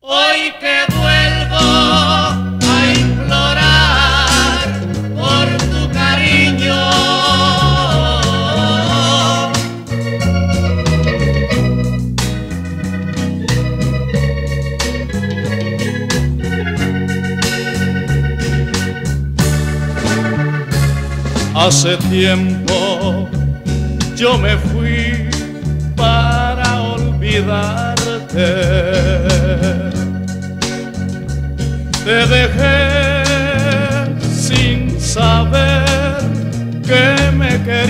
Hoy que vuelvo a implorar por tu cariño, hace tiempo yo me fui para olvidarte. Te dejé sin saber que me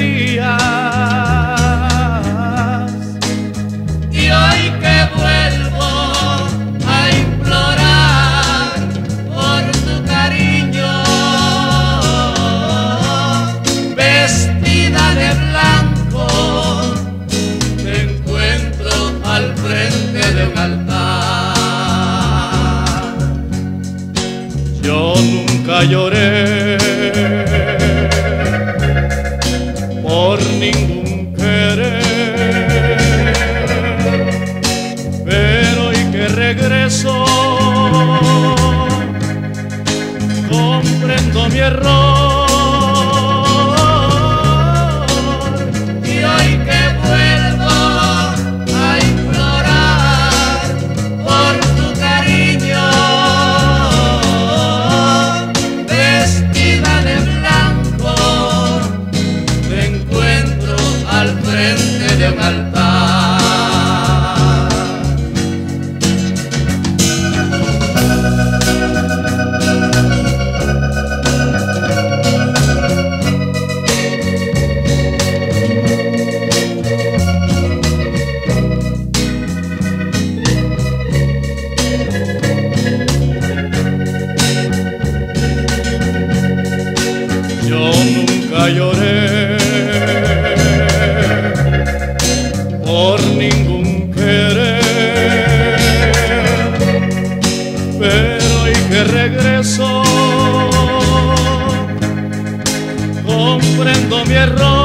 querías. y hoy que vuelvo a implorar por tu cariño, vestida de blanco, te encuentro al frente de un altar. Yo nunca lloré por ningún querer, pero hoy que regreso comprendo mi error. Y hoy que vuelvo a implorar por tu cariño, vestida de blanco, te encuentro al frente de un altar. Yo nunca lloré por ningún querer, pero hoy que regreso comprendo mi error.